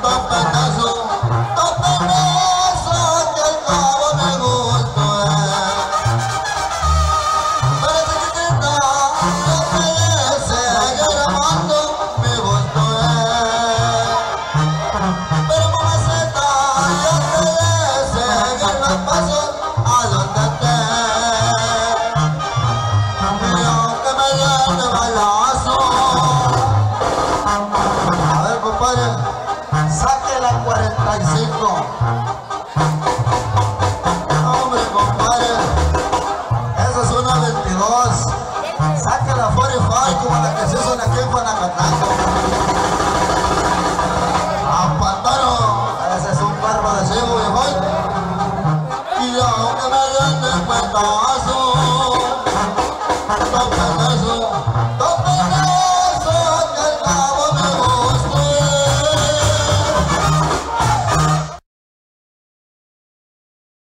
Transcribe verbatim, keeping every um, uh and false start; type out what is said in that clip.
Saque la cuarenta y cinco. Hombre, compadre, esa es una veintidós. Saque la cuarenta y cinco como la que se hizo aquí en Guanacatango. ¡A Pantano! Ese es un cuerpo de chivo, viejo. Y aunque me den de cuenta